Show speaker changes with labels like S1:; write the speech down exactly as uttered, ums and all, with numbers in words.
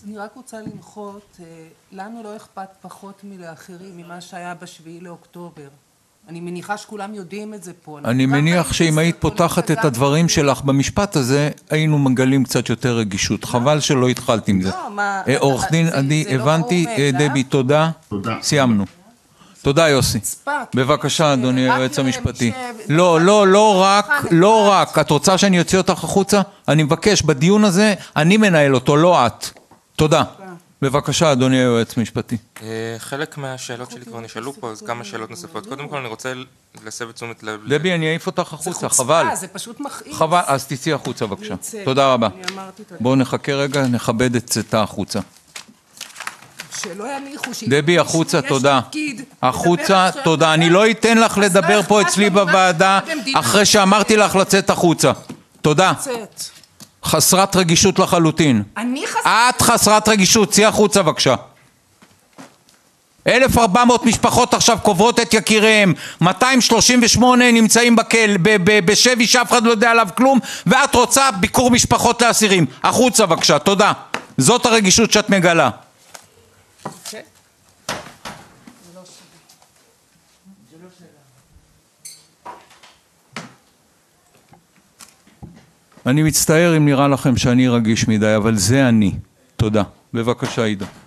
S1: אני רק רוצה למחות, לנו לא אכפת פחות מלאחרים ממה שהיה בשביעי לאוקטובר. אני מניחה שכולם יודעים את זה פה.
S2: אני מניח שאם היית פותחת את הדברים שלך במשפט הזה, היינו מגלים קצת יותר רגישות. חבל שלא התחלת עם זה. עורך דין עדי, הבנתי, דבי, תודה. סיימנו. תודה יוסי. בבקשה אדוני היועץ המשפטי. לא, לא, לא רק, לא רק. את רוצה שאני אוציא אותך החוצה? אני מבקש, בדיון הזה אני מנהל אותו, לא את. תודה. בבקשה אדוני היועץ המשפטי.
S3: חלק מהשאלות שלי כבר נשאלו פה, אז כמה שאלות נוספות. קודם כל אני רוצה להסב את תשומת לב.
S2: דבי, אני אעיף אותך החוצה, חבל.
S1: זה פשוט מכעיס.
S2: חבל, אז תצאי החוצה בבקשה. תודה רבה. בואו נחכה רגע, נכבד את צאתה החוצה.
S1: שלא יניחו,
S2: דבי, החוצה, תודה. החוצה, תודה. אני לא אתן לך לדבר פה אצלי בוועדה אחרי שאמרתי לך לצאת החוצה. תודה. חסרת רגישות לחלוטין.
S1: אני חסרת...
S2: את חסרת רגישות, צאי החוצה בבקשה. אלף וארבע מאות משפחות עכשיו קוברות את יקיריהם, מאתיים שלושים ושמונה נמצאים בכל, בשבי שאף אחד לא יודע עליו כלום, ואת רוצה ביקור משפחות לאסירים. החוצה בבקשה, תודה. זאת הרגישות שאת מגלה. אני מצטער אם נראה לכם שאני רגיש מדי, אבל זה אני. תודה. בבקשה עידה.